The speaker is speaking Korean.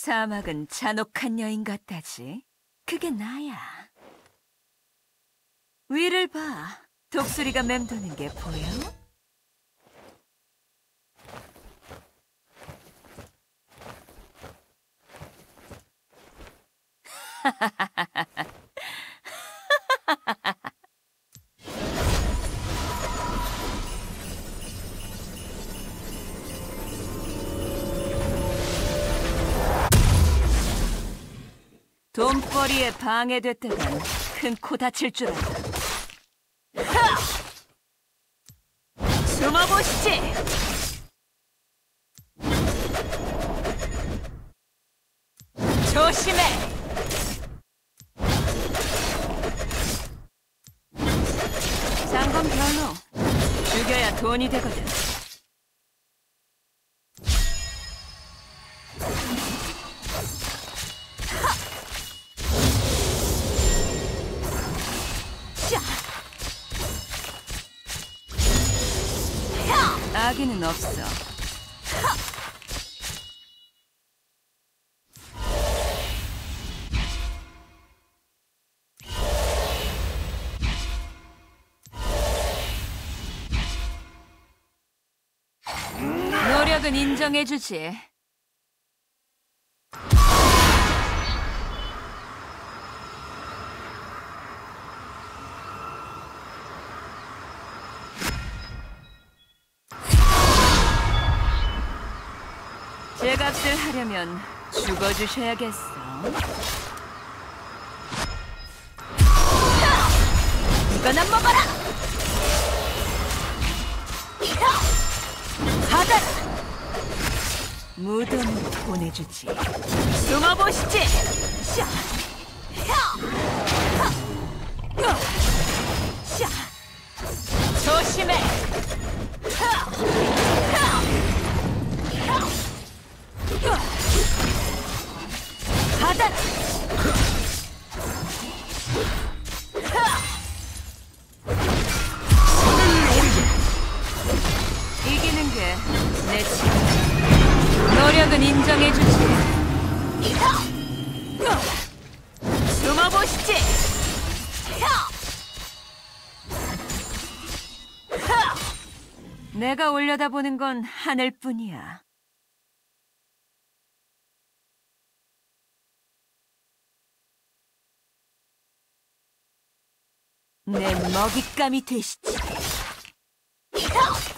사막은 잔혹한 여인 같다지. 그게 나야. 위를 봐. 독수리가 맴도는 게 보여? 돈벌이에 방해됐다간 큰 코 다칠 줄 알아. 숨어보시지! 조심해! 싼 건 별로. 죽여야 돈이 되거든. 아기는 없어. 노력은 인정해주지. 제 값을 하려면 죽어주셔야겠어. 이거나 먹어라! 받아라! 무덤으로 보내주지. 숨어보시지! 조심해! 받아라! 이기는 게 내 책임이야. 노력은 인정해주지. 숨어보시지! 내가 올려다보는 건 하늘뿐이야. 내 먹잇감이 되시지.